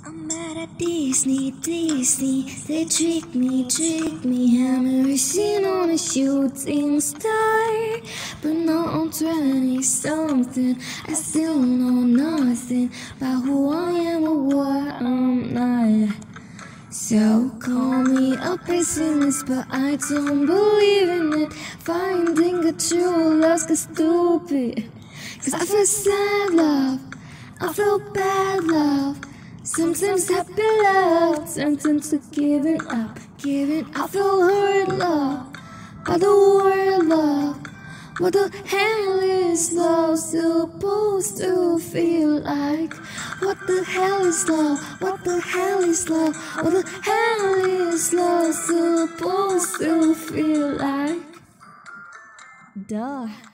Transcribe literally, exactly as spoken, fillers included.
I'm mad at Disney, Disney. They trick me, trick me. I'm a racing on a shooting star. But now I'm twenty something. I still know nothing about who I am or what I'm not. So call me a pessimist, but I don't believe in it. Finding a true love's got stupid. Cause I feel sad love, I feel bad love. Sometimes happy love turns into giving up, giving up. I feel hurt love, by the word love. What the hell is love supposed to feel like? What the hell is love? What the hell is love? What the hell is love supposed to feel like? Duh.